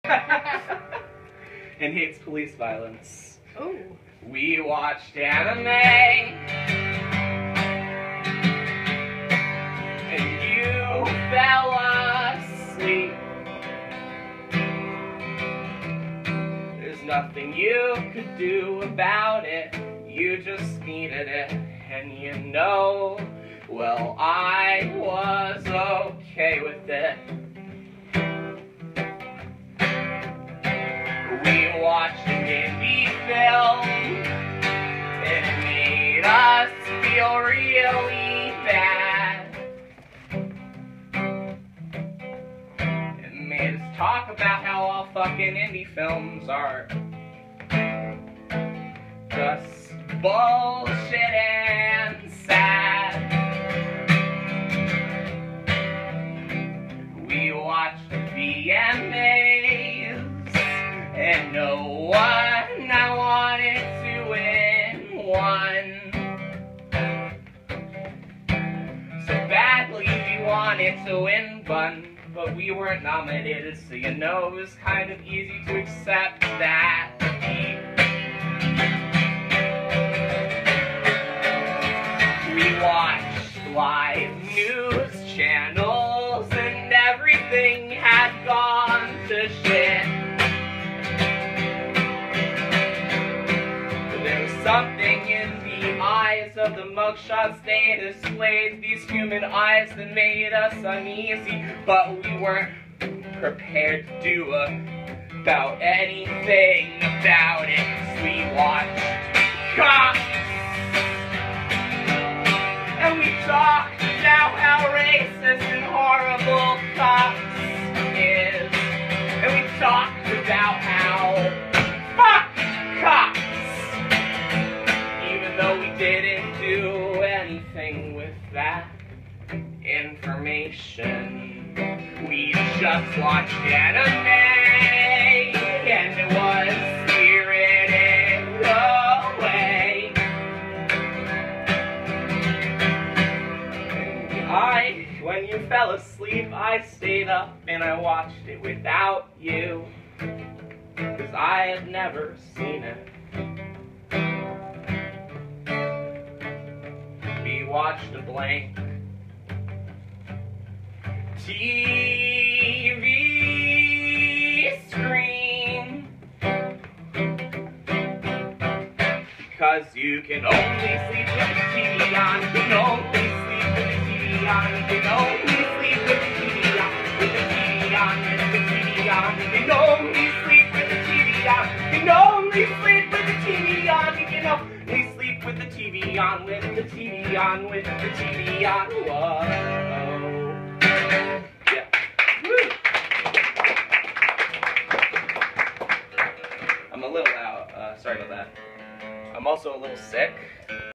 And hates police violence. Oh. We watched anime. And you fell asleep. There's nothing you could do about it. You just needed it. And you know, well, I was okay with it. We watched an indie film. It made us feel really bad. It made us talk about how all fucking indie films are just bullshit and sad. We watched the VMAs, and no one I wanted to win won. So badly we wanted to win one, but we weren't nominated, so you know it was kind of easy to accept that defeat. We watched live news channels and everything had gone to shit. There was something in the eyes of the mugshots they displayed, these human eyes that made us uneasy, but we weren't prepared to do about anything about it. So we watched cops. And we talked about how racist and horrible cops is. And we talked about how fuck cops. Even though we didn't do anything with that information. We just watched anime. And it was Spirited Away. When you fell asleep, I stayed up and I watched it without you, 'cause I had never seen it. We watched a blank TV screen, because you can only sleep with the TV on. You can only sleep with the TV on. You can only sleep with the TV on. With the TV on. With the TV on. You can only sleep with the TV on. You can only sleep with the TV on. You can only sleep with the TV on. With the TV on. With the TV on. Whoa. Yeah. Woo. I'm a little out. Sorry about that. I'm also a little sick.